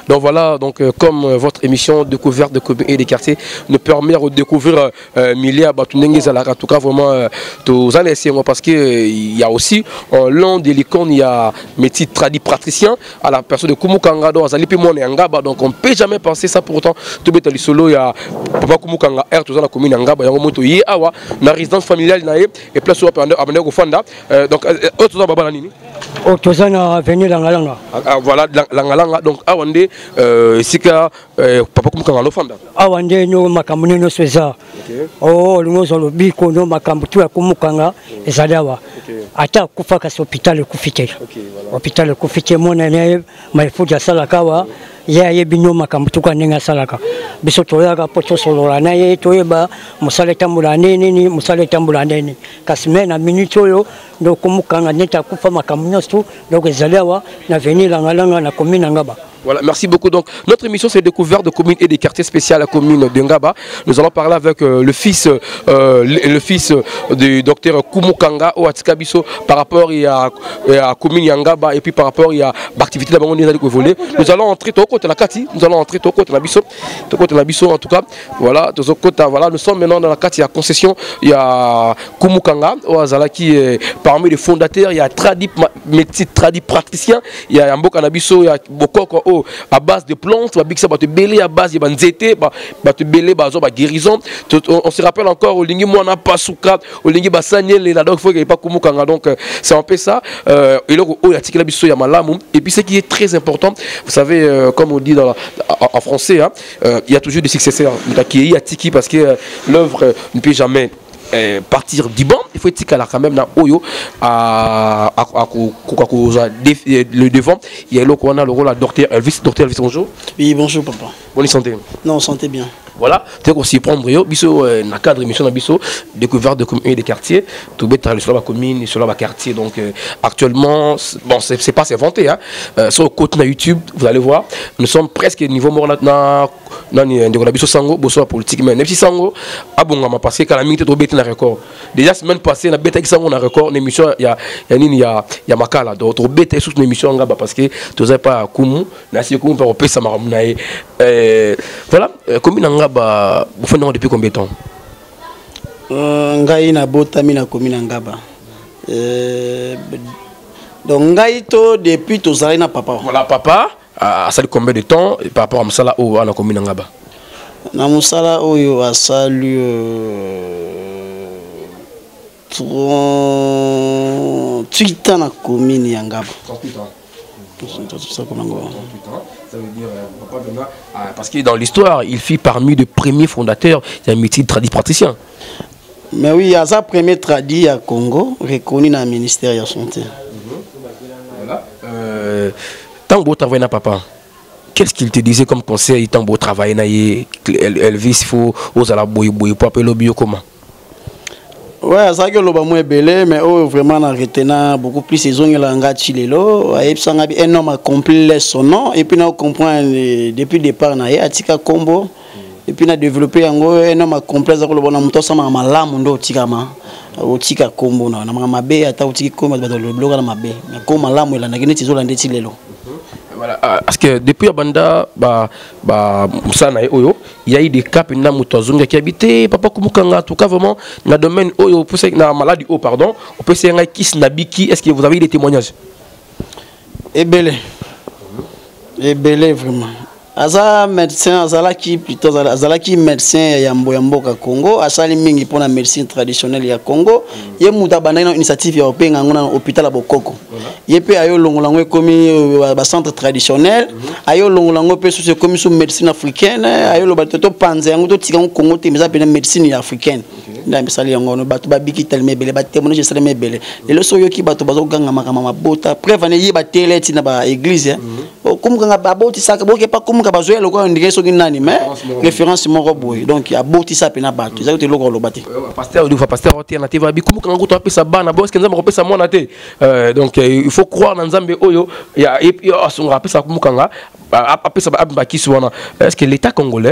Donc voilà, donc comme votre émission découverte de communes et des quartiers nous permet de découvrir milliers en tout cas vraiment tous allez essayer parce que il y a aussi l'un des icônes, il y a métier tradit praticien à la personne de Kumukanga donc on ne peut jamais penser ça pour autant tout bête ali solo il y a papa Kumukanga R tous dans la commune Ngaba yango moto yi awa na résidence familiale nae et place au abandé au fanda donc autres dans baba nini Otozana venu Langalanga. Voilà Langalanga donc awande sika papa Kumukanga lo fanda Awande no makamune no sweza. Oh lungozo lo biko no makambu tu ya Kumukanga ezalawa. Ata kufa ka hospital kufite. Hospital kufite mona ne maifuja salakawa ya yebinyo makambu tu ka nenga salaka. Biso toyaga poto solola na ye toyeba musale tambula nini musale tambula nini. Kasimena minute oyo ndo Kumukanga neta kufa makambu nyosto donc ezalawa na venir Langalanga na commune Ngaba. Voilà, merci beaucoup. Donc, notre émission, c'est découverte de communes et des quartiers spéciaux à la commune de Ngaba. Nous allons parler avec le fils du docteur Kumukanga au Atikabiso par rapport à la commune Ngaba et puis par rapport à l'activité de la volée. Nous allons entrer au côté de la Kati, nous allons entrer au côté de la Bisso, en tout cas. Voilà, voilà, nous sommes maintenant dans la Kati, il y a concession, il y a Kumukanga au Azala qui est parmi les fondateurs, il y a métier tradit praticien, il y a Mboka Nabiso, il y a Bokoko à base de plantes, à base de banzete, guérison. On se rappelle encore au lingi moana pasuka, au lingi basanye les donc faut qu'il n'y ait pas Kumukanga donc c'est un peu ça. Et puis ce qui est très important, vous savez comme on dit en français, hein, il y a toujours des successeurs. Il y a Tiki parce que l'œuvre ne peut jamais partir du banc, il faut être quand même dans Oyo le devant. Il y a le rôle à docteur Elvis. Docteur Elvis, bonjour. Oui, bonjour papa. Bonne santé. Non, santé bien. Voilà, tu sais aussi prendre biso na cadre émission na biso découverte de communes et des quartiers, tout bête sur la commune sur la quartier donc actuellement bon c'est pas inventé hein. Sur le côté na YouTube, vous allez voir, nous sommes presque niveau mort na de biso sango bosso politique mais même si sango abongama parce que quand la minute trop bête na record. Déjà semaine passée na bête sango na record l'émission il y a makala donc trop bête sur l'émission ngaba parce que tu sais pas kumu na si kumu pour pesa maramna voilà commune Ngaba, vous faites depuis combien de temps? Ngai na botami na commune Ngaba. Donc ngai to depuis tozali na papa. Voilà papa, a sali combien de temps par rapport à Msala ou à la commune Ngaba? Na Msala oyo a sali 38 ans na commune Ngaba. 38 ans. Ça veut dire parce que dans l'histoire, il fit parmi les premiers fondateurs d'un métier de tradit praticien. Mais oui, il y a ça premier tradit à Congo, reconnu dans le ministère de la Santé. Voilà. Tant beau travail na papa. Qu'est-ce qu'il te disait comme conseil tant beau travail na Elvis faut aux ala boy pour appeler le bio comment? Ouais, ça que l'on est belé, mais vraiment en retenant beaucoup plus ces zones là en Gachilelo, et puis un homme a compris son nom et puis on comprend depuis le départ na Atika Combo et puis on a développé un homme a compris ça que l'on a monté ça ma lame ndo Tikama au Tika Combo na mabe ata Tika Combo dans le blog na mabe mais comme lame il a na gagné ces zones là. Voilà, parce que depuis Abanda, Moussana et Oyo, il y a eu des cas qui habitaient, papa Kumukanga, en tout cas vraiment, dans le domaine Oyo, dans la maladie Oyo, pardon, on peut se dire qui Nabiki, est-ce que vous avez eu des témoignages? Ebele vraiment. Aza médecin, azalaki plutôt azalaki médecin ya Mboka Congo, asali mingi pour la médecine traditionnelle ya Congo. Ye muta bana une initiative ya openga ngona hôpital à Bokoko. Ye pe ayo longolango komi ba centre traditionnel, ayo longolango pe sous komi sous médecine africaine, ayo lo bato panze yango to tika Congo te meza pe médecine africaine. Nda misali yango no bato ba biki telme bele ba témoignage sala mebele. Le loso yo ki bato bazo ganga makama bota, preuve ne ye ba tele tina ba église. Comme ganga ba boti saka boke pas comme bazoya loko ndike so kinani mais référence moko boy donc ya boti sa pena bato za te loko lo bati pasteur du pasteur alternative abi comme quand to pesa bana bo est-ce que nzambe pesa mona te donc il faut croire dans nzambe oyo ya et puis on rappelle ça comme kanga apesa ba kiswana est-ce que l'état congolais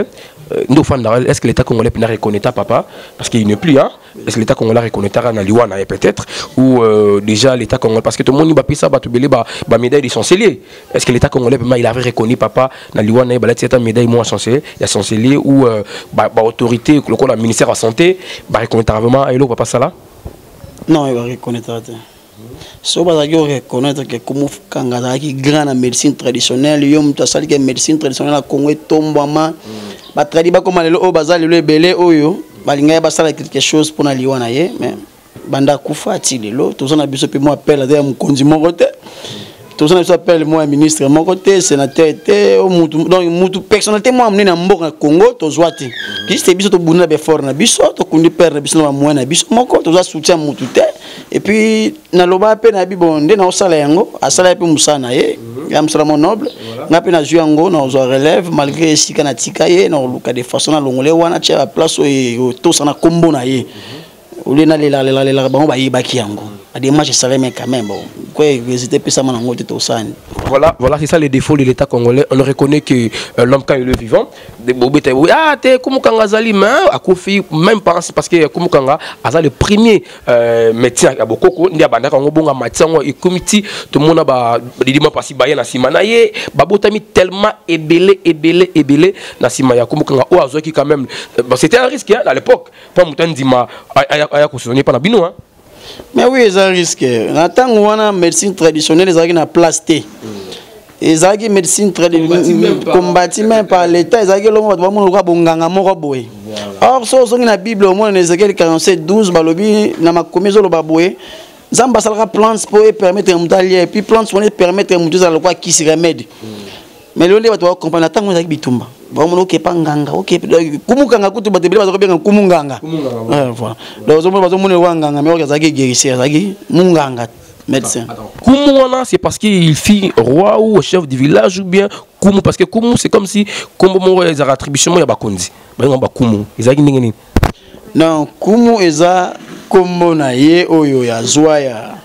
est-ce que l'État congolais peut reconnaître papa parce qu'il n'est plus, hein? Est-ce que l'État congolais reconnaîtra na liwana peut-être ou déjà l'État congolais parce que tout le monde va pisa ba tubele ba médaille de chancelier. Est-ce que l'État congolais il avait reconnu papa na liwana ba cette médaille moi chancelier, il y a chancelier ou ba autorité le ministère de la santé ba reconnaître vraiment et papa ça là? Non, il va reconnaître. Si on va reconnaître que comme Kanga qui grand en médecine traditionnelle, yom ta sali que médecine traditionnelle à Congo tombama ba tradiba comme le o bazali le belé oyo balinga ba sala quelque chose pour na liwana ye mais banda kufa ti lelo to zona biso pe mo appel à mon konzi mon côté to zona biso appel moi ministre mon côté sénateur était au mutu donc mutu personnalité moi amené na mboka Congo to zwati qui c'était biso to bunda be fort na biso to kundi perdre biso na moi na biso moko to za soutien mutu te et puis na loba pe na bibonde na osala yango asala pe musana ye ya musala mon noble na pe na juango na ozo relève malgré sika na tikaye na luka de façon na longole wana tia la place o to sana kombo na ye oli na lela bango ba yibaki yango a des matchs ça mais quand même bon quoi hésiter pe ça manango te osani. Voilà, c'est ça les défauts de l'État congolais. On reconnaît que l'homme quand il est vivant, t'es Kumukanga Zali, mais à Kofi, même pas parce que Kumukanga a le premier médecin à Bokoko, il y a Banda Kangobonga Matsan et Komiti, tout le monde a dit moi passer Bayen à Simanaye, Babotami tellement ébélé, na Simaya Kumukanga, ou Azoki quand même. C'était un risque à l'époque. Pas Moutan Dima, Ayakusoni, pas Nabino. Mais oui, c'est un risque. En tant que médecine traditionnelle, ils ont une place T. Ils ont une médecine traditionnelle combattue même par l'État. Ils ont une or, si on a la Bible, au moins, dans Ézéchiel 47:12, dans ma commission, Zamba salera plantes pour permettre de m'aller et puis plantes pour permettre de m'utiliser quoi qui se remède. Mais le livre doit comprendre tant que bitumba. Bon, ok, pas nganga, ok. Kumukanga kutu batebele bazo bien kumunganga. Voilà. Donc on bazo mone wanganga mais on zaki guérisseur, zaki munganga médecin. Kumuna c'est parce qu'il fit roi ou chef du village ou bien Kumu parce que Kumu c'est comme si comme mon les attributions ya bakonzi. Ba ngamba Kumu. Ezaki ndengeni. Non, Kumu eza kombo na ye oyo ya zwa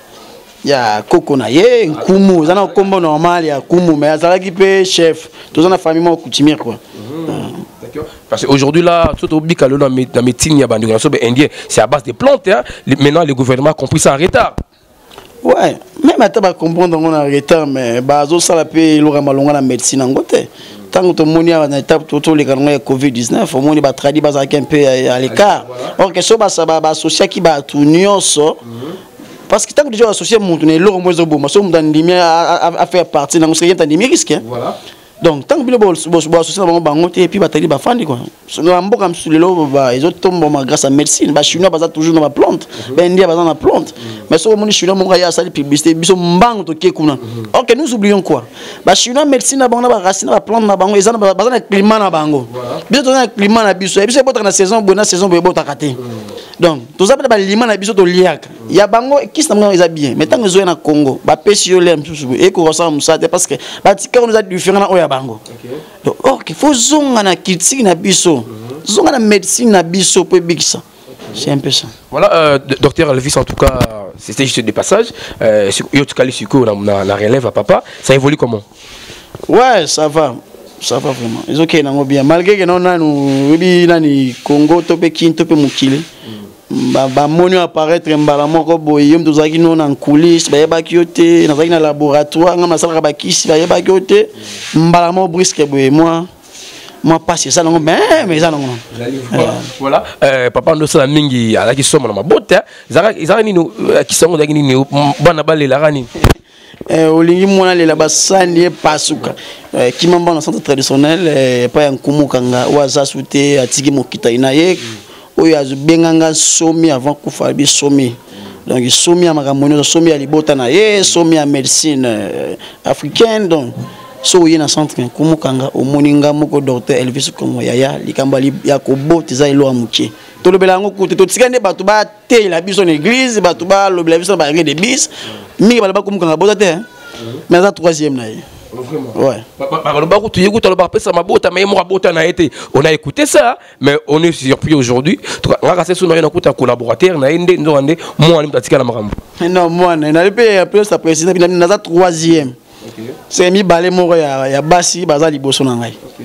ya koko na ye Kumu zana kombo normal ya Kumu mais azalaki pe chef tous na famille mo coutumier quoi. D'accord. Parce qu'aujourd'hui là tout au bic dans médecine ya bandi indien c'est à base de plantes hein. Maintenant le gouvernement a compris ça en retard. Ouais, même à pas comprendre on a en retard mais bazo sala pe lora malonga na médecine en côté. Tant que mon na étape tout les canons Covid-19 au monde ba tradi ba un peu à l'écart. Or que ça ba associé qui ba tout nyonso. Parce que tant que déjà associé mon ne loro mo zo bo so mo dan dimi à faire partie dans ce qui est dimi risque. Voilà. Donc tant que bilo bo associé ba bango te et puis ba tradi ba fandi quoi. So na mboka msulelo ba ils autres tombent grâce à médecine ba chinois ba toujours dans la plante. Ben india ba dans la plante. Mais so mo chinois mo ya sali publicité biso mbango to kekuna. OK nous oublions quoi? Ba chinois médecine na bango na ba racine na plante na bango ezana ba na climat na bango. Biso to na climat na biso. Biso bota na saison bona saison bo bota kate. Donc tout ça ba lima na biso to liaka. Ya bango qui ça nga bien. Mais tant que zo na Congo ba pesi yo lem susu e ko ressemble musate parce que ba tika nous a différent na oya bango. Donc OK faut zonga na kitiki na biso. Zonga na médecine na biso po bikisa. C'est un peu ça. Voilà, docteur Elvis, en tout cas, c'était juste des passages. La relève à papa, ça évolue comment? Ouais, ça va. Ça va vraiment. C'est ok, non, bien. Malgré que nous avons Congo, Topé Kin, Topé Mukile. Bah, mon apparaître un balamon, Boyum, nous avons en coulisses, bah, bakioté, nous avons un laboratoire, nous avons un bakis, bah, bakioté, balamon brisque, moi passer ça non mais ça non voilà papa ndo sala mingi ala ki somo na mabota zara ni no ki songo da ni bana bale la rani olingi mona lela basani pasuka ki mamba na centre traditionnel pa ya Kumukanga waza soute atiki mokita ina ye oyo azubenganga somi avant kufa bi somi donc somi ya makamono somi ya libota na ye somi ya médecine africaine donc so yena centre Kumukanga o moninga moko docteur Elvis Komo yaya likambali ya ko boti za ilo amuke to lobela ngo kuti to tikande batu ba te la biso na église batu ba lobela biso ba rien de bis mi ba Kumukanga bota te mais ça troisième na ye ouais ba ko tu yekuta lo ba pesa mabota mais mo bota na été on a écouté ça mais on est surpris aujourd'hui ngaka c'est sono na kuta collaborateur na ende nzonde mo ali mtatika na makambo non moi na lipe après ça préciser na ça troisième. C'est mi balé moko ya basi baza liboso na ngai.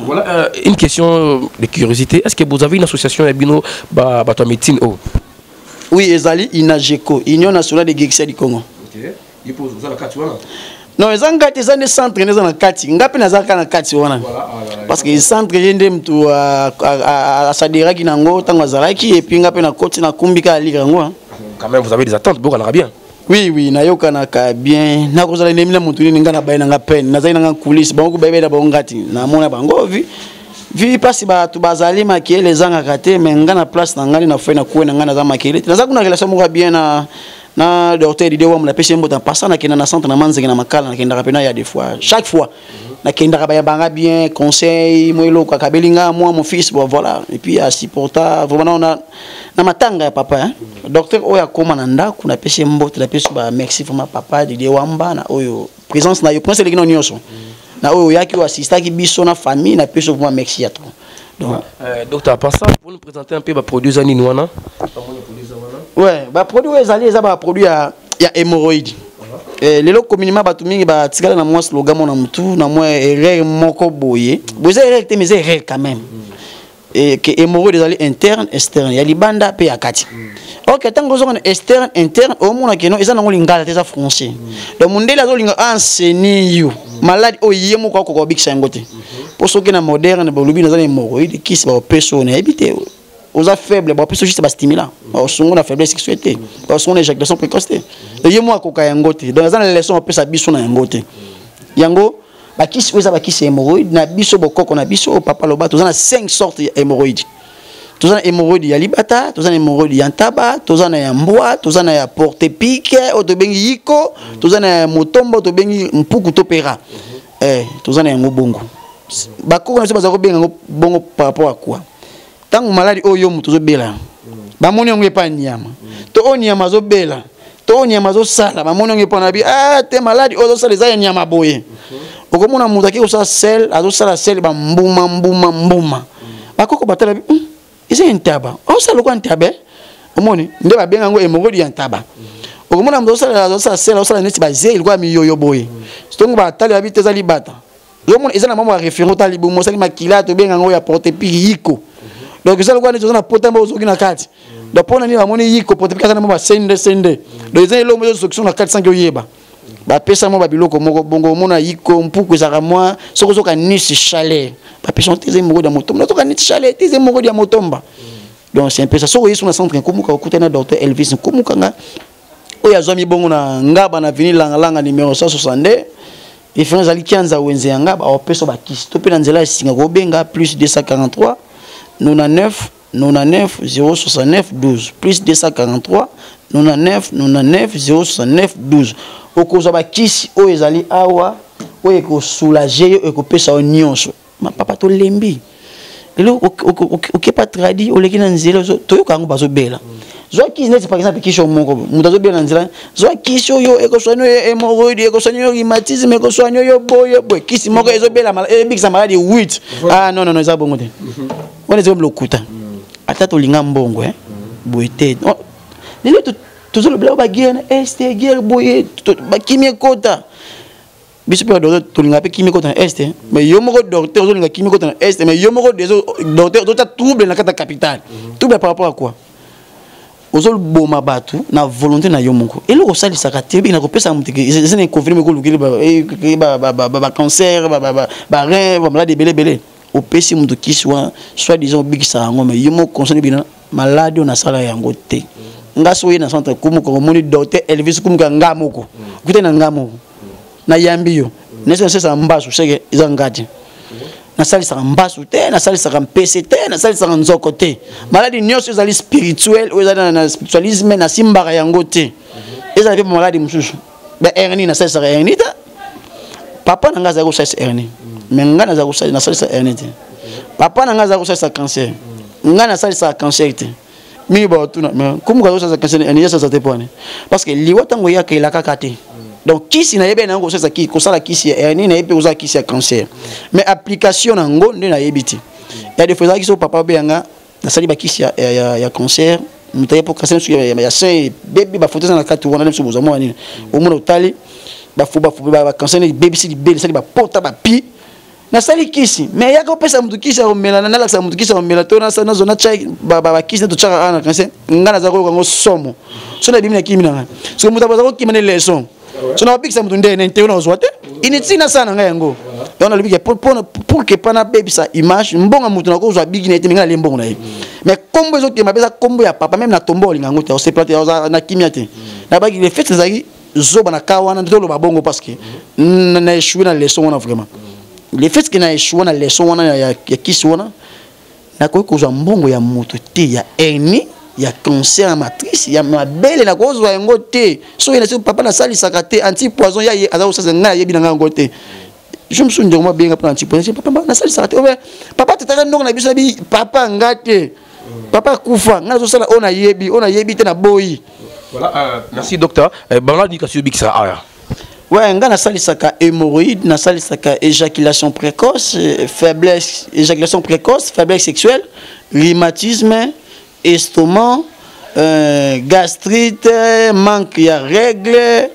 Voilà une question de curiosité. Est-ce que vous avez une association à Bino Bato médecine? Oui, Ezali Inageco, Union nationale des Geeks du Congo. OK. Il pose ça la carte voilà. Non, les engagés sont des centres dans la carte. Ngapi na zaka na carte wana. Parce que les centres yende mtu a sadira kinango tango zalaki et puis ngapi na koti na kumbika lirango. Quand même vous avez des attentes beaucoup na bien. Oui, oui, na yoka na ka bien. Na kozala nemina mutu ni ngana baina nga pen. Na zaina nga coulisse bango bebe da bongati. Na mona bango vi pasi ba tu bazali makele zanga kate mais ngana place na ngani na fena kuwe na ngana za makele. Na za kuna relation mo bien na docteur Didier Wam la pêche mbotan passant na kena na centre na manzenge na makala na kenda rapena ya des fois chaque fois na kenda ba banga bien conseil moelo kwa kabelinga moi mon fils bon voilà et puis à supporta vraiment na matanga ya papa hein docteur oya koma na ndako na pêche mbote la pêche ba merci vraiment papa Didier Wamba na oyo présence na yo prince le nyonso na oyo yaki o assista ki biso na famille na pêche vraiment merci à toi. Donc docteur à part ça pour nous présenter un peu ba produits aninwana. Ouais, bah produit ezali eza ba produit ya hémorroïde. Les locaux communément ba tumingi ba tikala na moi slogan mon mutu na moi erreur moko boye. Boza erreur te mais erreur quand même. Et que hémorroïde ezali interne externe ya libanda pe ya kati. OK, tango zo na externe interne au mona keno eza nango lingala te za français. Donc mundela zo linga enseigner yo. Malade o yemo ko ko bikisa ngote. Pour ceux qui na moderne ba lubi na za hémorroïde qui se ba personne habité. Aux faibles, bon, plus juste stimulant. Au son la faiblesse sexualité. Au son l'éjaculation précoce. Et yemo akoka yangote. Dans la leçon on peut sa biso na yangote. Yango ba kisi oza ba kisi hémorroïde na biso bokoko na biso au papa loba tozana 5 sortes hémorroïdes. Tozana hémorroïde ya libata, tozana hémorroïde ya ntaba, tozana ya mbwa, tozana ya porte pique, otobengi yiko, tozana ya motombo, otobengi mpuku topera. Tozana yango bongo. Bakoko na biso bazako benga bongo par rapport à quoi? Tant que maladie oyo mutu zo bela ba moni ngwe pa nyama to o nyama zo bela to o nyama zo sala ba moni ngwe pa na bi te maladie ozo sala za nyama boye okomona mutu ki osa sel azo sala sel ba mbuma ba koko batala bi ise ntaba o sala ko ntabe omoni nde ba benga ngo hémorroïde ya ntaba okomona mutu azo sala sel azo sala neti ba zel kwa mi yoyo boye stongo ba tala bi tezali bata yo mona ezana mama référent tali bo mo sali makila to benga ngo ya porte piyiko. Donc ça le quoi nous on a potable aux na carte. Donc pour nani amoni yiko potable kata na ba sende. Donc ils ont les solutions na 400 que yeba. Ba pesa mo ba biloko moko bongo mona yiko mpuku za moi soko soka nisi chalet. Ba pesa teze moko da motomba. Soka nisi chalet teze moko da motomba. Donc c'est un peu ça soko yesu na centre komuka okuta na docteur Elvis komuka nga. Oya zomi bongo na ngaba na vini langa numéro 162. Et France ali kianza wenze ngaba o pesa ba kisto pe na nzela singa ko benga plus 243 99 069 12 plus 243 99 069 12 okoza ba kisi o ezali awa o eko soulager eko pesa o nyonso ma papa to lembi lelo ok pas tradi o leki na nzela to yo kango bazo bela zo kisi net par exemple kisi o moko mutazo bela nzela zo kisi yo eko soigno hémorroïde eko soigno rhumatisme eko soigno yo boye kisi moko ezo bela bikisa maladie 8 ah non eza bongo te. On est au kuta. Ata to linga mbongo boyete. Lelo toujours le blanc ba guerre est guerre boye ba kimie kota. Biso pe docteur to linga pe kimie kota est mais yo moko docteur to linga kimie kota est mais yo moko des docteur to ta trouble na kata capitale. Trouble par rapport à quoi? Ozol boma batu na volonté na yo moko. Et le sali sakate bi na ko pesa mutike. C'est un confirmé ko lukili ba cancer ba rein ba malade belé. Au PC mutu kiswa soit disons big sa ngoma yimo concerné bina malade na sala yango te ngaso ye na centre kumu ko moni docteur Elvis kumu ka ngamoko kutena ngamo na yambiyo nese sesa mbasu seke izangati na sali sa mbasu te na sali sa PC te na sali sa nzoko te malade nyonso ezali spirituel ou ezali na spiritualisme na simbara yango te ezali pe malade mususu ba erni na sali sa erni ta papa na ngaza ko sali erni mais ngana za kusali na salisa ernite papa na ngaza kusali sa cancer ngana salisa cancer te mi ba tuna mais comme ka kusali sa cancer ernite ça te pone parce que liwata ngo ya ke la kakate donc kisi na yebe na ngo sa ki ko sala kisi ernite na yebe uza kisi ya cancer mais application na ngo nde na yebiti ya des fois ki so papa be nga na sali ba kisi ya cancer mutaye pour cancer ya sein bébé ba photo na katu wana nso boza mo ani o mo otali ba cancer ni baby si bébé sali ba porta ba pi na sali kisi mais yaka opesa mutu kisi ya komela na nalakisa mutu kisi ya komela to na zona chai bakisi na tochaka ana kanse nga naza koyoka somo so na bimi na kimi na nga so mutu abaza kokima ne leçon so na bapikisa mutu nde na intero na ozwa te initina sana nga yango on a le big pour que pana baby sa image mbonga mutu na kozwa big na ete nga le mbongo na ye mais kombo zo kema beza kombo ya papa même na tombo linga ngote o se plate na kimia te na bagi les fêtes zaki zo bana kawana ndolo babongo parce que na échoué na leçon on a vraiment les faits que na échoué na leçon on a ya kisi wana na ko kozwa mbongo ya mutu te ya ennemi ya cancer matrice ya mabele na kozwa yango te so ina se papa na sali sakate anti poison ya aza osasa nga yebi na ngo te je me souviens de moi bien après anti poison papa na sali sakate papa tetaka ndongo na biso bi papa ngate papa kufa nga zo sala ona yebi te na boyi. Voilà, merci docteur. Bana dikasio biksa aya. Ouais, nga na sali saka hémorroïde, na sali saka éjaculation précoce, éjaculation précoce, faiblesse sexuelle, rhumatisme, estomac, gastrite, manque de règles,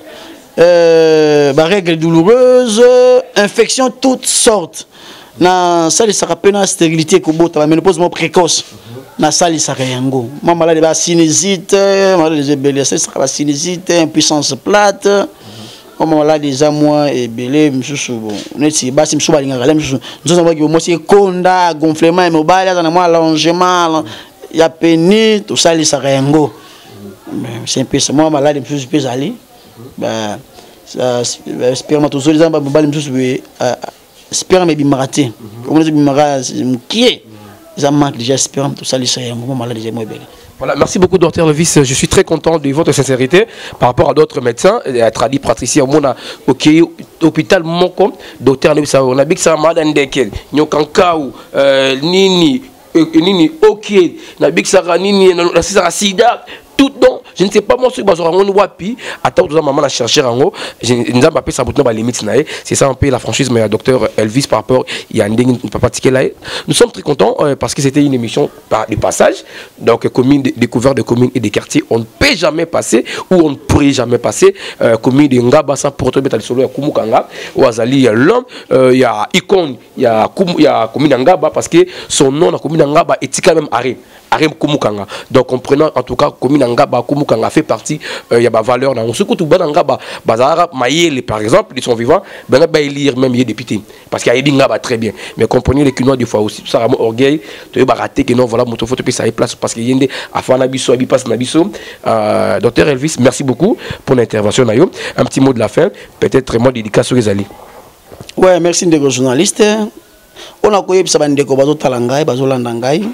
règles douloureuses, infections toutes sortes. Na sali saka pena stérilité kobota la ménopause précoce. Na sali saka yango. Ma maladie ba sinusite, maladie de BLS, saka sinusite, impuissance plate. Comme on l'a déjà moi et belé msusu bon neti basi msuba linga msusu nzoza mwaki mosi konda gonflement mobile na moi allongement ya peni tout ça li sarengo c'est un peu ça moi malade msusu peut aller bah spermatozoïde za mobile msusu sperme bimaraté comme les bimara qui ça manque déjà sperme tout ça li sarengo moi malade déjà moi belé. Voilà, merci beaucoup, docteur Levis. Je suis très content de votre sincérité par rapport à d'autres médecins. Tradi praticien, mon ok, hôpital Moko, docteur Levis, on a dit que ça m'a donné des Nyokankau, Nini, ok, na big Sarah Nini, la sida, tout donc. Je ne sais pas moi ce que je vais wapi attends tout ça maman a cherché rango je nous avons pas ça bouton limite c'est ça un peu la franchise mais docteur Elvis par rapport il y a une papa là nous sommes très contents parce que c'était une émission par des passages donc commune découverte de communes et des quartiers on ne peut jamais passer ou on ne pourrait jamais passer commune de Ngaba sans pour mettre le solo ya Kumukanga ou Azali l'homme il y a icône il y a commune Ngaba parce que son nom la commune Ngaba est quand même Arem Kumukanga donc comprenant en tout cas commune Ngaba Kumukanga fait partie il y a ba valeur dans ce coup tout Ngaba bazara Mayele par exemple ils sont vivants ben ba élire même les députés parce qu'il y a Ngaba très bien mais comprenez les Kinois des fois aussi ça ramo orgueil de ba rater que non voilà moto photo ça place parce qu'il y a afana biso abi passe na biso docteur Elvis merci beaucoup pour l'intervention nayo un petit mot de la fin peut-être moi dédicace sur les alliés. Ouais merci ndeko journaliste on a koyebisa bandeko bazo talangai bazo landangai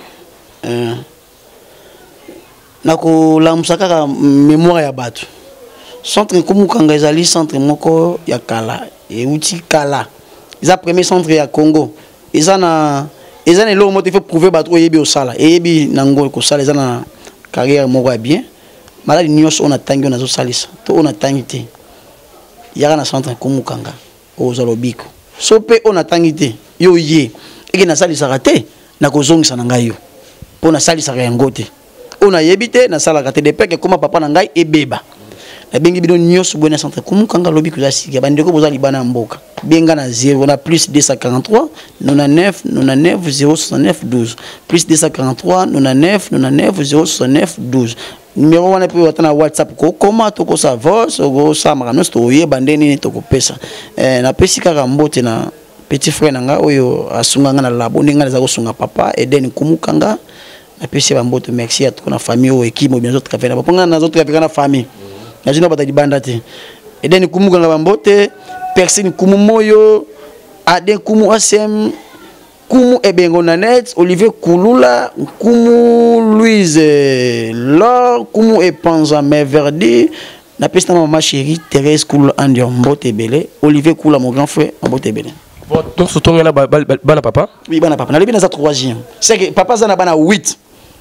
nako lamusa kaka mémoire ya bato centre Kumukanga ezali centre moko ya kala et outil kala eza premier centre ya Congo eza na lo moto fait prouver bato yebi osala yebi nango ko sala eza na carrière moko ya bien maladi nyos on atangi on azo salisa to on atangi te yaka na centre Kumukanga ozalobiko so pe on atangi te yo ye eke na salisa raté na kozongisa na ngai yo pour na salisa yango te on a yébité na sala kate de peke comme papa na ngai ebeba na bengi bidon nyos bona centre Kumukanga lobi ko zasika bandeko boza libana mboka benga na 0 on a plus 243 99 99 069 12 plus 243 99 99 069 12 numéro wana pe watana WhatsApp ko koma to ko sa voix ko sa makano sto yeba ndeni to ko pesa na pesi kaka mbote na petit frère nanga oyo asunganga na labo ndinga za ko sunga papa Eden Kumukanga na pesi ba mbote merci à toute la famille au équipe bien autres travailler na ponga na autres travailler na famille na jina bata dibanda te Eden Kumukanga ba mbote personne Kumumoyo Aden Kumu ASM Kumu Ebengo Nanet Olivier Kulula Kumu Louise Laure Kumu Epanza Merverdi na pesi na maman chérie Thérèse Kula Andion mbote belé Olivier Kula mon grand frère mbote belé. Bon donc ce ton là bana papa oui bana papa na lebi na za 3e c'est que papa za na bana 8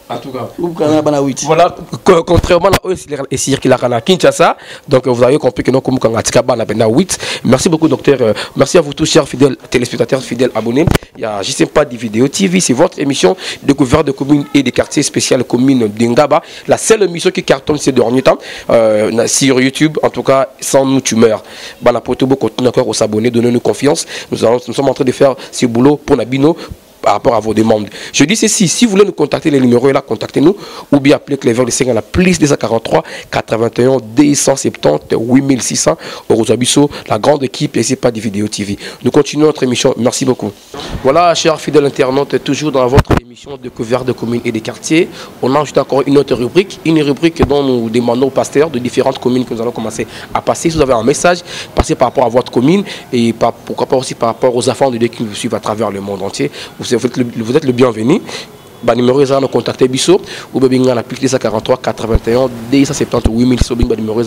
En tout cas. Voilà, contrairement à eux, qu'il a Kinshasa. Donc vous avez compris que nous sommes à 8. Merci beaucoup, docteur. Merci à vous tous, chers fidèles téléspectateurs, fidèles abonnés. Il y a juste pas de vidéo TV. C'est votre émission découverte de communes et des quartiers spéciaux communes d'Ingaba. La seule émission qui cartonne ces derniers temps sur YouTube. En tout cas, sans nous, tu meurs. Banapoto, continue encore à s'abonner, donnez-nous confiance. Nous sommes en train de faire ce boulot pour Nabino. Par rapport à vos demandes. Je dis ceci, si vous voulez nous contacter, les numéros là, contactez-nous ou bien appelez Clever de 5 à la plus 243 81 270 8600 au Rosabiso, la grande équipe et c'est pas des vidéos TV. Nous continuons notre émission. Merci beaucoup. Voilà, chers fidèles internautes, toujours dans votre émission découverte de communes et des quartiers. On a ajouté encore une autre rubrique, dont nous demandons aux pasteurs de différentes communes que nous allons commencer à passer. Si vous avez un message, passez par rapport à votre commune et pourquoi pas aussi par rapport aux enfants de Dieu qui vous suivent à travers le monde entier. Vous êtes le bienvenu. Le numéro est nous contacter Bisso ou bien la plus 243 81 270 8000 numéro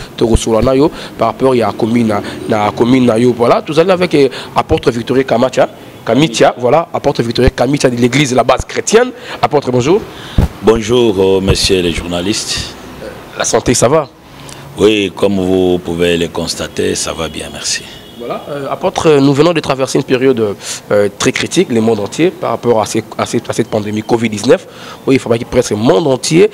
par rapport à la commune voilà, tout allez avec apôtre Victorien Kamitia, voilà, apôtre Victorien Kamitia de l'église de la base chrétienne. Apôtre, bonjour. Bonjour, messieurs les journalistes. La santé, ça va? Oui, comme vous pouvez le constater, ça va bien, merci. Voilà, apôtre, nous venons de traverser une période très critique, le monde entier, par rapport à cette pandémie Covid-19. Oui, il faudrait que presque le monde entier,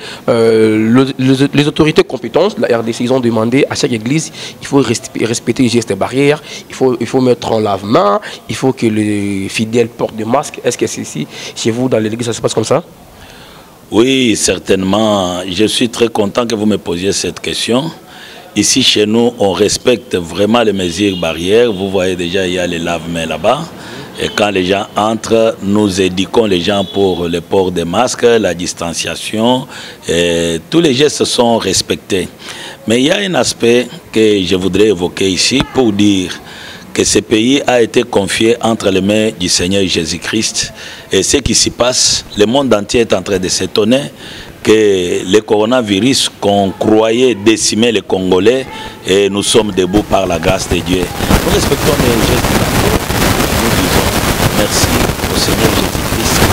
les autorités compétentes, la RDC, ils ont demandé à chaque église, il faut respecter les gestes barrières, il faut mettre en lave-main, il faut que les fidèles portent des masques. Est-ce que c'est ici, chez vous, dans l'église, ça se passe comme ça? Oui, certainement. Je suis très content que vous me posiez cette question. Ici, chez nous, on respecte vraiment les mesures barrières. Vous voyez déjà, il y a les lave-mains là-bas. Et quand les gens entrent, nous éduquons les gens pour le port des masques, la distanciation. Et tous les gestes sont respectés. Mais il y a un aspect que je voudrais évoquer ici pour dire que ce pays a été confié entre les mains du Seigneur Jésus-Christ. Et ce qui s'y passe, le monde entier est en train de s'étonner que le coronavirus qu'on croyait décimer les Congolais, et nous sommes debout par la grâce de Dieu. Nous respectons les gestes d'amour. Nous disons merci au Seigneur Jésus-Christ.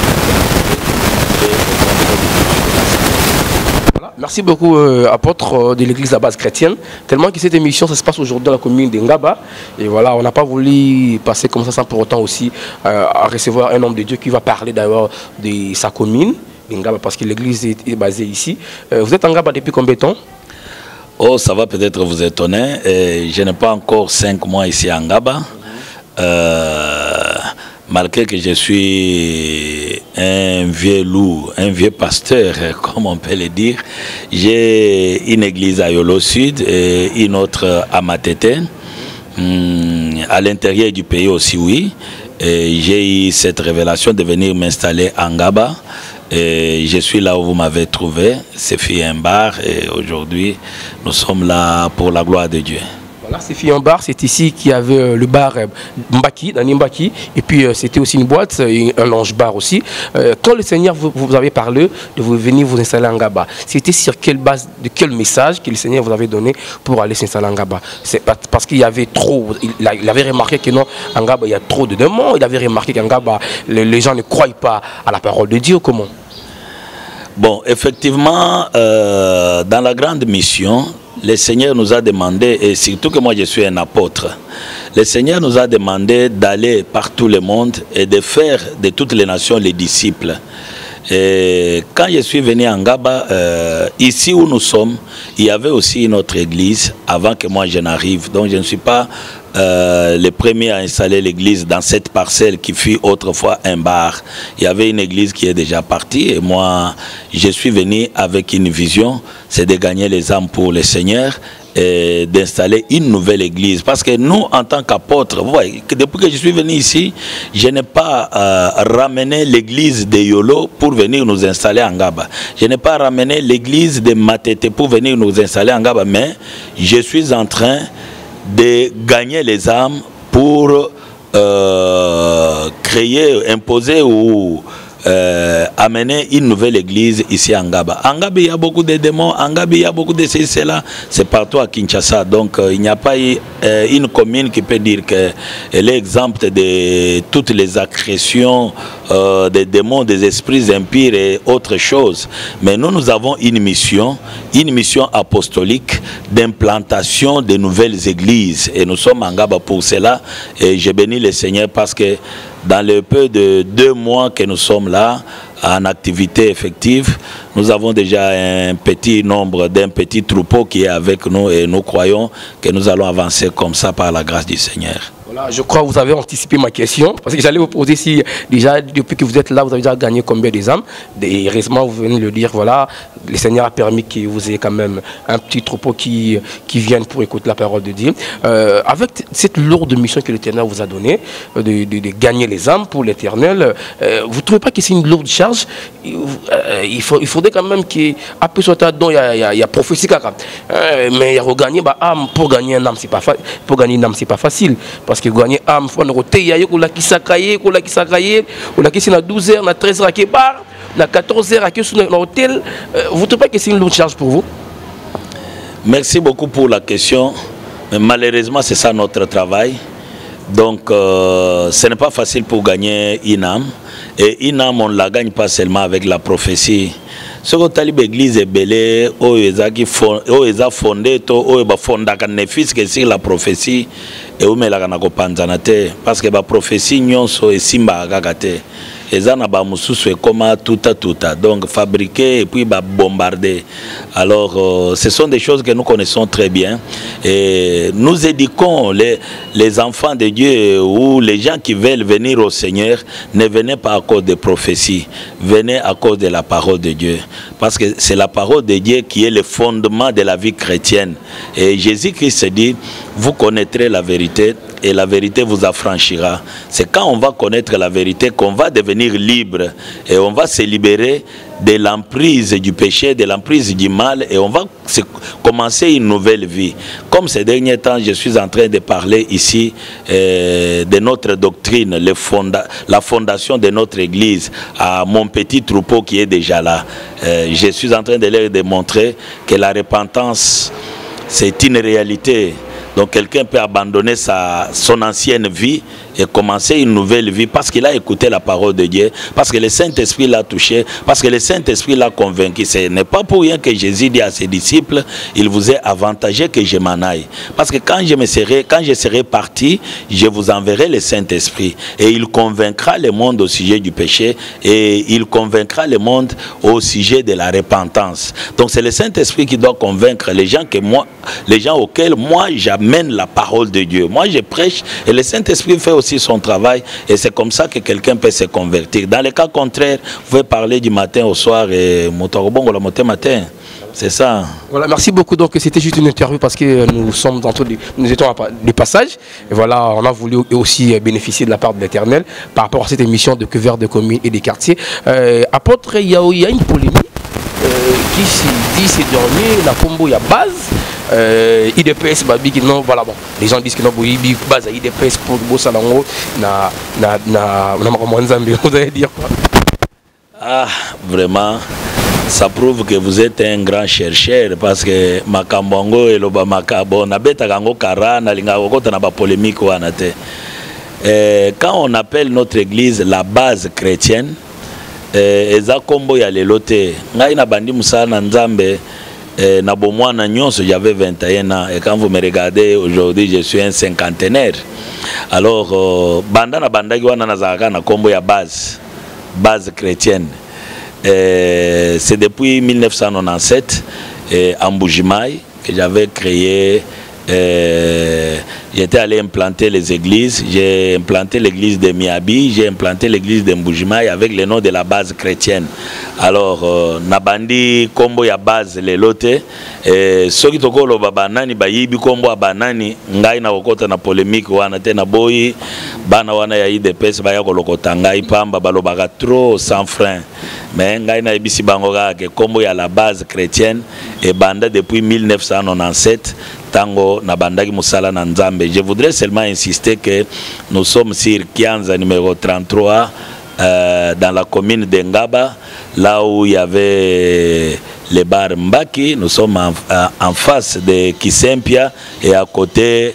Voilà. Merci beaucoup, apôtre de l'église de la base chrétienne. Tellement que cette émission, ça se passe aujourd'hui dans la commune d'Ingaba. Et voilà, on n'a pas voulu passer comme ça sans pour autant aussi à recevoir un homme de Dieu qui va parler d'ailleurs de sa commune. Ngaba, parce que l'église est basée ici. Vous êtes en Ngaba depuis combien de temps? Oh, ça va peut-être vous étonner. Je n'ai pas encore 5 mois ici à Ngaba. Malgré que je suis un vieux loup, un vieux pasteur, comme on peut le dire. J'ai une église à Yolo Sud et une autre à Matete. À l'intérieur du pays aussi, oui. J'ai eu cette révélation de venir m'installer à Ngaba. Et je suis là où vous m'avez trouvé, c'est Fiembar, et aujourd'hui nous sommes là pour la gloire de Dieu. Voilà, c'est Fiembar, c'est ici qu'il y avait le bar Mbaki, dans Mbaki, et puis c'était aussi une boîte, un lounge bar aussi. Quand le Seigneur vous avez parlé de vous venir vous installer en Ngaba, c'était sur quelle base, de quel message que le Seigneur vous avait donné pour aller s'installer en Ngaba? C'est parce qu'il y avait trop, il avait remarqué que non, en Ngaba il y a trop de démons, il avait remarqué qu'en Ngaba les gens ne croient pas à la parole de Dieu, comment? Bon, effectivement, dans la grande mission, le Seigneur nous a demandé, et surtout que moi je suis un apôtre, le Seigneur nous a demandé d'aller par tout le monde et de faire de toutes les nations les disciples. Et quand je suis venu en Ngaba, ici où nous sommes, il y avait aussi une autre église avant que moi je n'arrive. Donc je ne suis pas le premier à installer l'église dans cette parcelle qui fut autrefois un bar. Il y avait une église qui est déjà partie et moi je suis venu avec une vision, c'est de gagner les âmes pour le Seigneur et d'installer une nouvelle église. Parce que nous, en tant qu'apôtres, vous voyez, depuis que je suis venu ici, je n'ai pas ramené l'église de Yolo pour venir nous installer en Ngaba. Je n'ai pas ramené l'église de Matete pour venir nous installer en Ngaba, mais je suis en train de gagner les âmes pour créer, imposer ou amener une nouvelle église ici à Ngaba. À Ngaba, il y a beaucoup de démons, à Ngaba, il y a beaucoup de ceci, là. C'est partout à Kinshasa. Donc, il n'y a pas une commune qui peut dire qu'elle est exempte de toutes les agressions des démons, des esprits impurs et autres choses. Mais nous avons une mission apostolique d'implantation de nouvelles églises. Et nous sommes à Ngaba pour cela. Et je bénis le Seigneur parce que dans le peu de 2 mois que nous sommes là, en activité effective, nous avons déjà un petit nombre, d'un petit troupeau qui est avec nous et nous croyons que nous allons avancer comme ça par la grâce du Seigneur. Voilà, je crois que vous avez anticipé ma question, parce que j'allais vous poser si déjà, depuis que vous êtes là, vous avez déjà gagné combien des âmes. Et récemment, vous venez de le dire, voilà, le Seigneur a permis que vous ayez quand même un petit troupeau qui vienne pour écouter la parole de Dieu. Avec cette lourde mission que l'Éternel vous a donnée, de gagner les âmes pour l'Éternel, vous ne trouvez pas que c'est une lourde charge? Il faudrait quand même qu'il y ait un peu soit il y a prophétie, mais il y a regagner âme. Pour gagner une âme, c'est pas facile. Pour gagner une âme, c'est pas facile. Parce que gagner âme, il faut qu'on qui s'accaille, on qui na 12h, na 13h à bar, na 14h à l'hôtel. Vous ne trouvez pas que c'est une lourde charge pour vous? Merci beaucoup pour la question. Mais malheureusement, c'est ça notre travail. Donc, ce n'est pas facile pour gagner une âme. Et une âme, on ne la gagne pas seulement avec la prophétie. Ce que tu as dit, l'église est belle, où ils ont fondé, où ils ont fondé la prophétie, et où ils ont fondé parce que la prophétie, est simba agagate. Et ça, c'est comme tout. Donc, fabriquer et puis bombarder. Alors, ce sont des choses que nous connaissons très bien. Et nous éduquons les enfants de Dieu ou les gens qui veulent venir au Seigneur, ne venez pas à cause des prophéties, venez à cause de la parole de Dieu. Parce que c'est la parole de Dieu qui est le fondement de la vie chrétienne. Et Jésus-Christ dit, vous connaîtrez la vérité et la vérité vous affranchira. C'est quand on va connaître la vérité qu'on va devenir libre et on va se libérer de l'emprise du péché, de l'emprise du mal et on va commencer une nouvelle vie. Comme ces derniers temps, je suis en train de parler ici de notre doctrine, la fondation de notre église, à mon petit troupeau qui est déjà là. Je suis en train de leur démontrer que la repentance, c'est une réalité. Donc quelqu'un peut abandonner son ancienne vie et commencer une nouvelle vie parce qu'il a écouté la parole de Dieu, parce que le Saint-Esprit l'a touché, parce que le Saint-Esprit l'a convaincu. Ce n'est pas pour rien que Jésus dit à ses disciples, il vous est avantagé que je m'en aille. Parce que quand je serai parti, je vous enverrai le Saint-Esprit et il convaincra le monde au sujet du péché et il convaincra le monde au sujet de la repentance. Donc c'est le Saint-Esprit qui doit convaincre les gens auxquels moi j'amène la parole de Dieu. Moi je prêche et le Saint-Esprit fait aussi son travail et c'est comme ça que quelqu'un peut se convertir. Dans le cas contraire, vous pouvez parler du matin au soir et matin. C'est ça. Voilà, merci beaucoup. Donc c'était juste une interview parce que nous étions du passage. Et voilà, on a voulu aussi bénéficier de la part de l'Éternel par rapport à cette émission de couverture de communes et des quartiers. Apôtre, il y a une polémique qui se dit ces derniers, la combo il y a base. IDPS non, voilà, bon. Les gens disent que non, base à IDPS pour Bossalango vous allez dire quoi? Ah, vraiment, ça prouve que vous êtes un grand chercheur parce que Makambongo et Lobamakabo nabeta kango kara na linga okota na ba polémique wana te. Quand on appelle notre église la base chrétienne, eza kombo ya lelote ngai na bandi musana nzambe. J'avais 21 ans et quand vous me regardez aujourd'hui, je suis un cinquantenaire. Alors, na kombo ya base chrétienne. C'est depuis 1997 en Mbujimayi que j'avais créé. J'étais allé implanter les églises. J'ai implanté l'église de Miabi, j'ai implanté l'église de Mbujimayi avec le nom de la base chrétienne. Alors, Nabandi Kombo ya base le lote. Soki tokolo babanani bayibi Kombo abanani ngai na okota na polémique wana te na boyi bana wana ya IDPS baya kolokota ngai pamba balobaka trop sans frein. Mais ngai na ibisi bango ke Kombo ya la base chrétienne et banda depuis 1997. Tango na bandaki musala na Nzambe. Je voudrais seulement insister que nous sommes sur Kianza numéro 33 dans la commune d'Engaba, là où il y avait les bars Mbaki. Nous sommes en face de Kisempia et à côté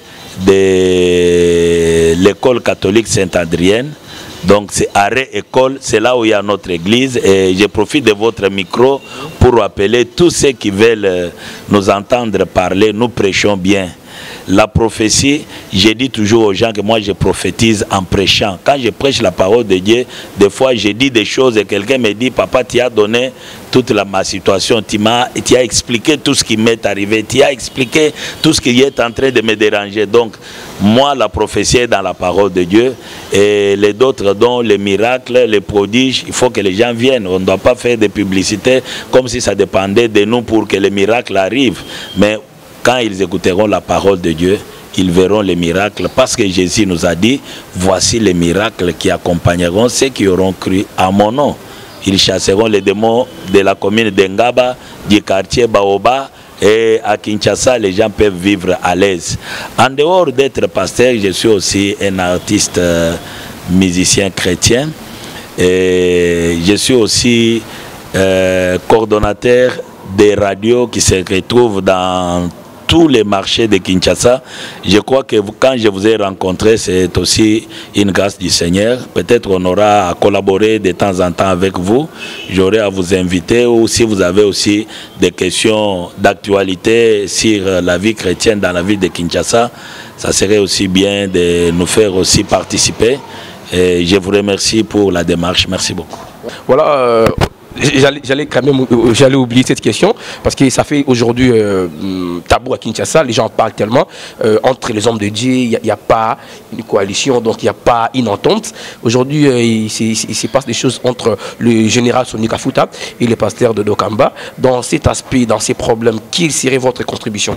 de l'école catholique Saint-Adrienne. Donc c'est arrêt école, c'est là où il y a notre église. Et je profite de votre micro pour appeler tous ceux qui veulent nous entendre parler. Nous prêchons bien. La prophétie, je dis toujours aux gens que moi je prophétise en prêchant. Quand je prêche la parole de Dieu, des fois je dis des choses et quelqu'un me dit, papa, tu as donné toute ma situation, tu as expliqué tout ce qui m'est arrivé, tu as expliqué tout ce qui est en train de me déranger. Donc, moi, la prophétie est dans la parole de Dieu et les autres dons, les miracles, les prodiges, il faut que les gens viennent. On ne doit pas faire de publicité comme si ça dépendait de nous pour que les miracles arrivent. Mais quand ils écouteront la parole de Dieu, ils verront les miracles parce que Jésus nous a dit, voici les miracles qui accompagneront ceux qui auront cru à mon nom. Ils chasseront les démons de la commune d'Engaba, du quartier Baoba, et à Kinshasa, les gens peuvent vivre à l'aise. En dehors d'être pasteur, je suis aussi un artiste musicien chrétien. Et je suis aussi coordonnateur des radios qui se retrouvent dans tous les marchés de Kinshasa. Je crois que quand je vous ai rencontré, c'est aussi une grâce du Seigneur. Peut-être on aura à collaborer de temps en temps avec vous. J'aurai à vous inviter, ou si vous avez aussi des questions d'actualité sur la vie chrétienne dans la ville de Kinshasa, ça serait aussi bien de nous faire aussi participer. Et je vous remercie pour la démarche. Merci beaucoup. Voilà. J'allais oublier cette question parce que ça fait aujourd'hui tabou à Kinshasa. Les gens parlent tellement entre les hommes de Dieu, il n'y a pas une coalition, donc il n'y a pas une entente. Aujourd'hui, il se passe des choses entre le général Soni Kafuta et le pasteur de Dokamba. Dans cet aspect, dans ces problèmes, quelle serait votre contribution?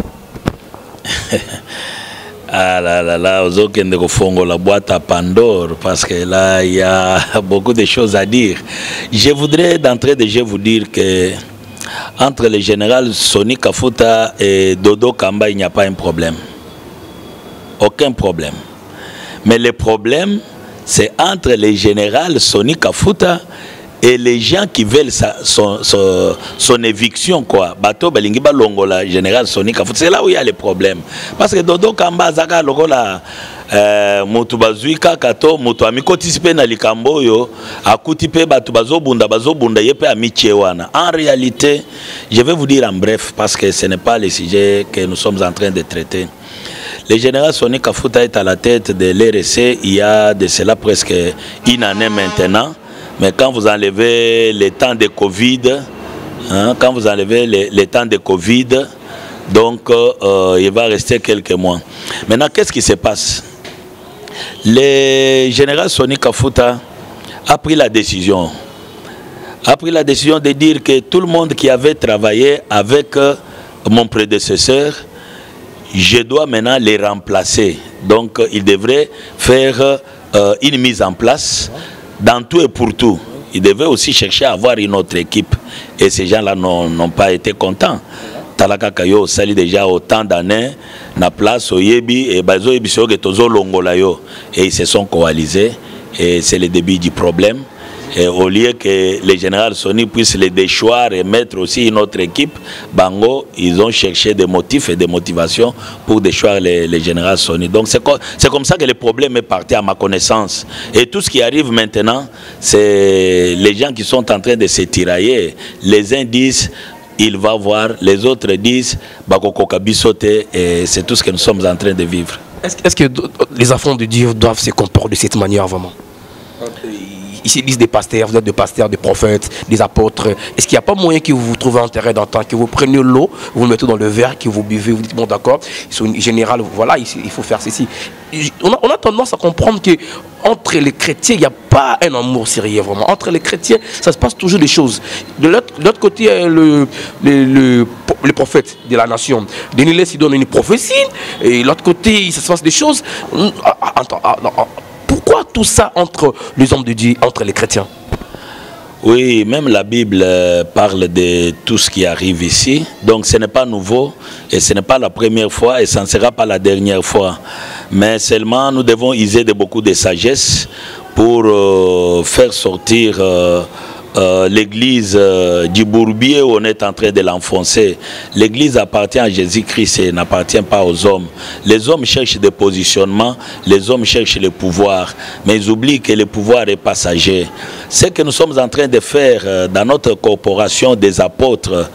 Ah là là là, aux autres la boîte à Pandore, parce que là il y a beaucoup de choses à dire. Je voudrais d'entrée de jeu vous dire que entre le général Soni Kafuta et Dodo Kamba, il n'y a pas un problème. Aucun problème. Mais le problème, c'est entre le général Soni Kafuta et les gens qui veulent son éviction, quoi. Bato Belingi Balongola, général Soni Kafuta, c'est là où il y a les problèmes. Parce que Dodo Kamba Zaka Logola Motu Bazuika Kato, Motu Amikotisipe na Likambo yo, Akutipe Batu Bazobunda Yepe Amichewana. En réalité, je vais vous dire en bref, parce que ce n'est pas le sujet que nous sommes en train de traiter. Le général Soni Kafuta est à la tête de l'RC il y a de cela presque une année maintenant. Mais quand vous enlevez les temps de Covid, quand vous enlevez les temps de Covid, donc il va rester quelques mois. Maintenant, qu'est-ce qui se passe? Le général Soni Kafuta a pris la décision de dire que tout le monde qui avait travaillé avec mon prédécesseur, je dois maintenant les remplacer. Donc, il devrait faire une mise en place. Dans tout et pour tout, il devait aussi chercher à avoir une autre équipe. Et ces gens-là n'ont pas été contents. Talaka Kayo sali déjà autant d'années, na place au Yebi et Bazo Yebi Soge Tozo Longolayo. Et ils se sont coalisés. Et c'est le début du problème. Et au lieu que le général Soni puisse les déchoir et mettre aussi une autre équipe, Bango, ils ont cherché des motifs et des motivations pour déchoir le général Soni. Donc c'est comme ça que le problème est parti à ma connaissance. Et tout ce qui arrive maintenant, c'est les gens qui sont en train de se tirailler. Les uns disent, il va voir, les autres disent, Bakoko Kabisote, et c'est tout ce que nous sommes en train de vivre. Est-ce que les enfants de Dieu doivent se comporter de cette manière vraiment? Ici, ils disent des pasteurs, vous êtes des pasteurs, des prophètes, des apôtres. Est-ce qu'il n'y a pas moyen que vous trouvez un terrain d'entente, que vous preniez l'eau, vous le mettez dans le verre, que vous buvez, vous dites, bon d'accord, en général, voilà, il faut faire ceci. On a tendance à comprendre que entre les chrétiens, il n'y a pas un amour sérieux vraiment. Entre les chrétiens, ça se passe toujours des choses. De l'autre côté, le prophète de la nation, Denis il donne une prophétie, et de l'autre côté, ça se passe des choses. Pourquoi tout ça entre les hommes de Dieu, entre les chrétiens? Oui, même la Bible parle de tout ce qui arrive ici. Donc ce n'est pas nouveau et ce n'est pas la première fois et ce ne sera pas la dernière fois. mais seulement nous devons user de beaucoup de sagesse pour faire sortir l'église du bourbier où on est en train de l'enfoncer. L'église appartient à Jésus-Christ et n'appartient pas aux hommes. Les hommes cherchent des positionnements, les hommes cherchent le pouvoir, mais ils oublient que le pouvoir est passager. Ce que nous sommes en train de faire dans notre corporation des apôtres,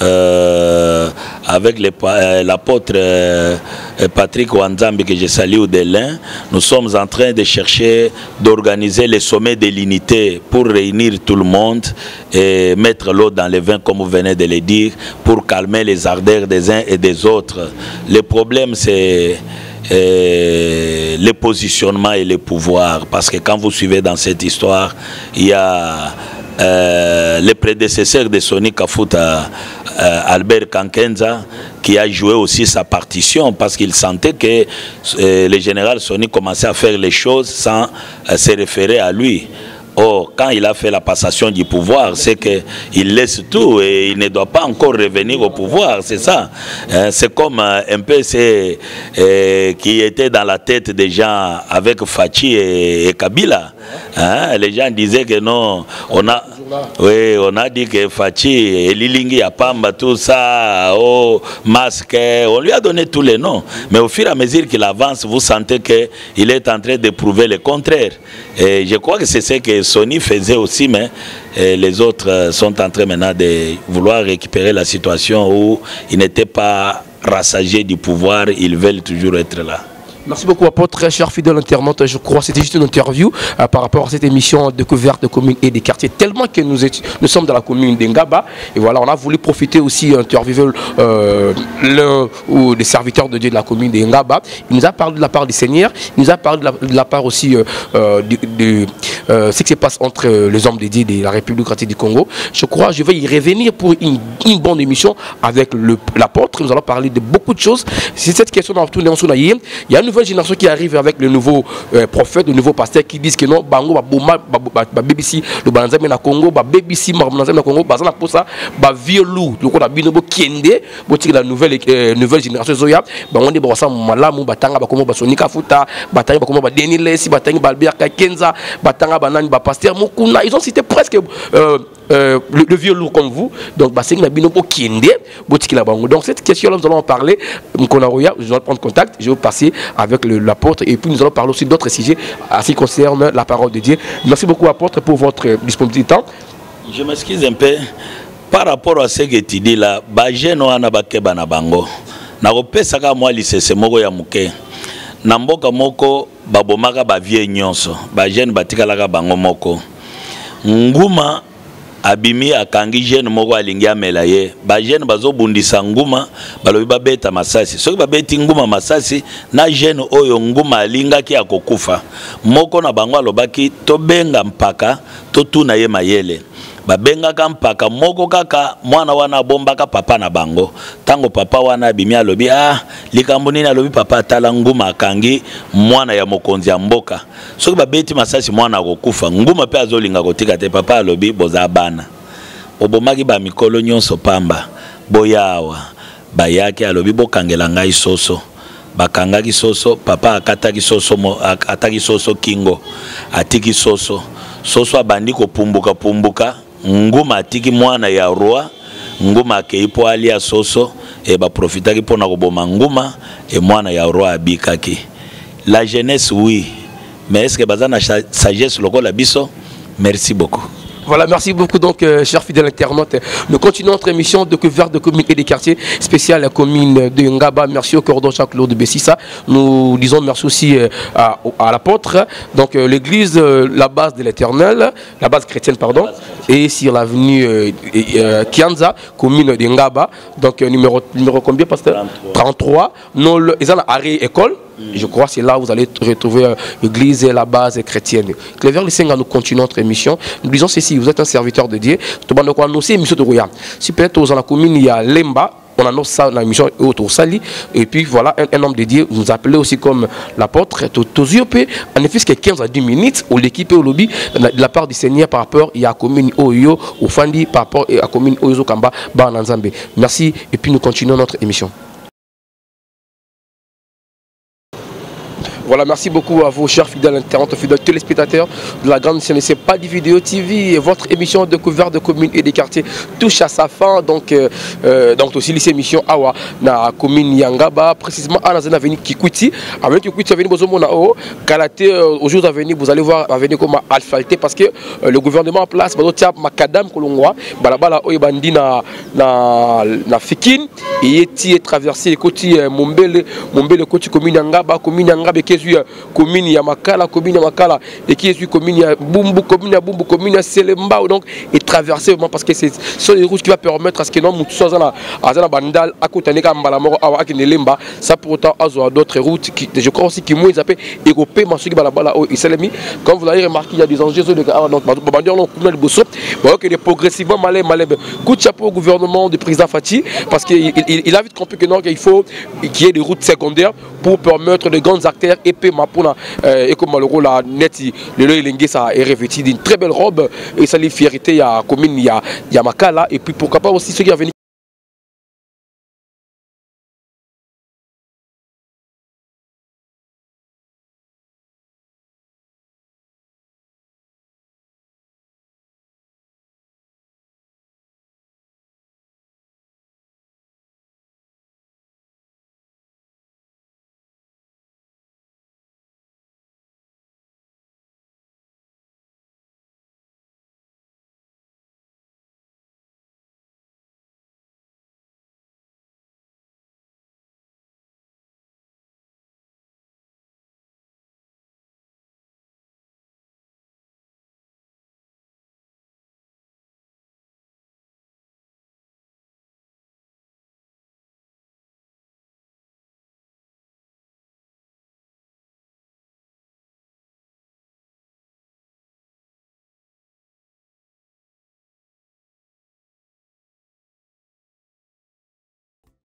avec l'apôtre Patrick Wanzambi que je salue de l'Ain, nous sommes en train de chercher d'organiser les sommets de l'unité pour réunir tout le monde et mettre l'eau dans le vin comme vous venez de le dire, pour calmer les ardeurs des uns et des autres. Le problème c'est le positionnement et le pouvoir, parce que quand vous suivez dans cette histoire, il y a le prédécesseur de Sonny Kafuta, Albert Kankenza, qui a joué aussi sa partition parce qu'il sentait que le général Sonny commençait à faire les choses sans se référer à lui. Or, quand il a fait la passation du pouvoir, c'est qu'il laisse tout et il ne doit pas encore revenir au pouvoir, c'est ça. C'est comme un peu qui était dans la tête des gens avec Fachi et Kabila. Les gens disaient que non, on a dit que Fachi et Lilingi Apamba, tout ça, masque, on lui a donné tous les noms. Mais au fur et à mesure qu'il avance, vous sentez qu'il est en train de prouver le contraire. Et je crois que c'est ce que Sonny faisait aussi, mais les autres sont en train maintenant de vouloir récupérer la situation où ils n'étaient pas rassasiés du pouvoir, ils veulent toujours être là. Merci beaucoup, apôtre, très cher fidèle internaute. Je crois que c'était juste une interview par rapport à cette émission découverte de communes et des quartiers, tellement que nous sommes dans la commune d'Engaba. Et voilà, on a voulu profiter aussi d'interviewer l'un ou des serviteurs de Dieu de la commune d'Engaba. Il nous a parlé de la part du Seigneur, il nous a parlé de la part aussi de ce qui se passe entre les hommes de Dieu de la République démocratique du Congo. Je crois que je vais y revenir pour une bonne émission avec l'apôtre. Nous allons parler de beaucoup de choses. C'est cette question dans tout le monde. Il y a une nouvelle génération qui arrive avec le nouveau prophète, le nouveau pasteur qui disent que non, bango ba boma ba BBC le banzame na Congo, ba BBC banzame na Congo, bazana pour ça, ba violou, le ko na binobo kiende, boti la nouvelle génération zoya, ba on dit ba sa malamu batanga ba komo ba sonika futa, batanga ba komo ba Denilesi, batanga ba Albert Kenza, batanga ba nani ba pasteur Mukuna, ils ont cité presque le vieux lourd comme vous, donc bah, c'est une binobo kiende, boti la bango. Donc cette question là nous allons en parler. Mkonaroya, je vais prendre contact, je vais passer avec l'apôtre et puis nous allons parler aussi d'autres sujets à ce qui concerne la parole de Dieu. Merci beaucoup apôtre pour votre disponibilité. Je m'excuse un peu par rapport à ce que tu dis là. Bajeno ana bakeba na bango. Na kopesaka moi lisese moko ya muke. Na mboka moko babomaka ba vie nyonso. Bajeno batikalaka bango moko. Nguma abimi akangi jeune moko alingi amela ye ba jeune bazobundisa nguma balobi babeta masasi soki babeti nguma masasi na jeune oyo nguma alingaki akokufa moko na bango alobaki tobenga mpaka totuna ye mayele babengaka mpaka moko kaka mwana wana bombaka papa na bango tango papa wana abimi alobi likambo nini alobi papa atala nguma akangi mwana ya mokonzi ya mboka soki babeti masasi mwana akokufa nguma pe azolinga kotika te papa alobi boza bana obomaki ba mikolo nyonso pamba boyawa bayaki alobi bokangela ngai soso bakangaki soso papa akataki soso ataki soso kingo atiki soso abandi kopumbuka nguma atiki mwana ya roi nguma akeipo alia soso e ba profitaki pona koboma nguma e mwana ya roi abikaki. La jeunesse oui, mais est-ce que bazana sagesse lokola biso? Merci beaucoup. Voilà, merci beaucoup donc, chers fidèles internautes. Nous continuons notre émission de découverte de communes et des quartiers spécial la commune de Ngaba. Merci au cordon Jacques-Claude Bessissa. Nous disons merci aussi à l'apôtre. Donc l'église, la base de l'éternel, la base chrétienne, pardon, et sur l'avenue Kianza, commune de Ngaba. Donc numéro combien, pasteur? 33. Nous, ils ont l'arrêt école. Je crois que c'est là où vous allez retrouver l'église et la base chrétienne. Cléver le Seigneur, nous continuons notre émission. Nous disons ceci, vous êtes un serviteur de Dieu. Si peut-être dans la commune, il y a Lemba, on annonce ça dans l'émission autour Sali. Et puis voilà, un homme de Dieu, vous appelez aussi comme l'apôtre. En effet, c'est 15 à 10 minutes, où l'équipe est au lobby, de la part du Seigneur par rapport à la commune Oyo, au Fandi, par rapport à la commune Oyo Kamba, Bananzambe. Merci, et puis nous continuons notre émission. Voilà, merci beaucoup à vos chers fidèles internautes, fidèles téléspectateurs de la grande chaîne. C'est pas du vidéo TV, votre émission de couvert de communes et des quartiers touche à sa fin. Donc aussi les émissions Awa na commune Yangaba, précisément à la zone avenue Kikuiti. Avec Kikuiti avenue Bozomona O, Kalaté aux jours à venir, vous allez voir avenue comme asphalté parce que le gouvernement en place, Badotia Makadam Kolongwa, Balabala Oyebandi na Fikine, et est traversé le côté Mombele côté commune Yangaba, commune Yangaba qui est commune Yamakala, commune Yamakala et qui est commune Yabumbu, commune Yabumbu, commune Yaselemba, donc est traversé parce que c'est sur les routes qui va permettre à ce que non mutuso azana bandal akutaneka mbalamoro awa akinelemba ça pour autant azo d'autres routes qui je crois aussi qui moins appelé européen masuki balabala au islami comme vous l'avez remarqué il y a des enjeux de donc bandier on commune de Bosso bon que progressivement malais coup de chapeau au gouvernement du président Fati parce qu'il a vite compris que non qu'il faut qu'il y ait des routes secondaires pour permettre de grandes artères épais mapuna et comme le rôle la net le lengue ça est revêtu d'une très belle robe et ça les fierté il y a commune il y a Makala et puis pourquoi pas aussi ceux qui viennent